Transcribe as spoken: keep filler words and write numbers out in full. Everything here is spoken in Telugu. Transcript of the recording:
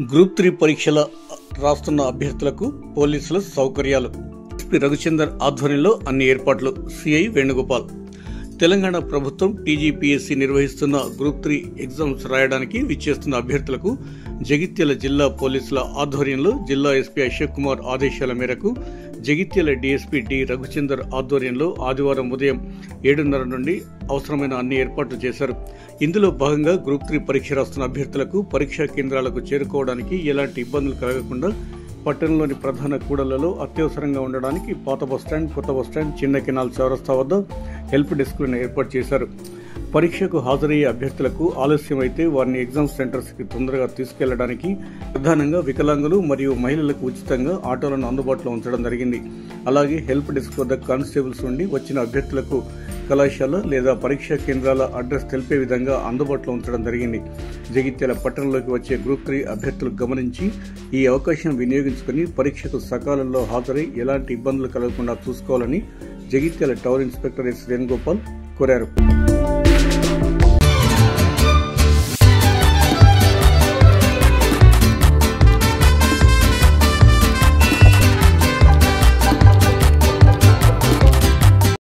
గ్రూప్ త్రీ పరీక్షల రాస్తున్న అభ్యర్థులకు పోలీసుల సౌకర్యాలు. ఎస్పీ రఘుచందర్ ఆధ్వర్యంలో అన్ని ఏర్పాట్లు. సిఐ వేణుగోపాల్. తెలంగాణ ప్రభుత్వం టీజీపీఎస్సీ నిర్వహిస్తున్న గ్రూప్ త్రీ ఎగ్జామ్స్ రాయడానికి విచ్చేస్తున్న అభ్యర్థులకు జగిత్యాల జిల్లా పోలీసుల ఆధ్వర్యంలో జిల్లా ఎస్పీ అశోక్ కుమార్ ఆదేశాల మేరకు జగిత్యాల డీఎస్పీ డి రఘుచందర్ ఆధ్వర్యంలో ఆదివారం ఉదయం ఏడున్నర నుండి అవసరమైన అన్ని ఏర్పాట్లు చేశారు. ఇందులో భాగంగా గ్రూప్ త్రీ పరీక్ష రాస్తున్న అభ్యర్థులకు పరీక్షా కేంద్రాలకు చేరుకోవడానికి ఎలాంటి ఇబ్బందులు కలగకుండా పట్టణంలోని ప్రధాన కూడళ్లలో అత్యవసరంగా ఉండడానికి పాత బస్టాండ్, కొత్త బస్టాండ్, చిన్న కెనాల్ చౌరస్తా వద్ద హెల్ప్ డెస్క్లను ఏర్పాటు చేశారు. పరీక్షకు హాజరయ్యే అభ్యర్థులకు ఆలస్యమైతే వారిని ఎగ్జామ్ సెంటర్స్ కి తొందరగా తీసుకెళ్లడానికి ప్రధానంగా వికలాంగులు మరియు మహిళలకు ఉచితంగా ఆటోలను అందుబాటులో ఉంచడం జరిగింది. అలాగే హెల్ప్ డెస్క్ వద్ద కానిస్టేబుల్స్ ఉండి వచ్చిన అభ్యర్థులకు కళాశాల లేదా పరీక్షా కేంద్రాల అడ్రస్ తెలిపే విధంగా అందుబాటులో ఉంచడం జరిగింది. జగిత్యాల పట్టణంలోకి వచ్చే గ్రూప్ త్రీ అభ్యర్థులు గమనించి ఈ అవకాశం వినియోగించుకుని పరీక్షకు సకాలంలో హాజరై ఎలాంటి ఇబ్బందులు కలగకుండా చూసుకోవాలని Jagtial town inspector S Venugopal కోరారు.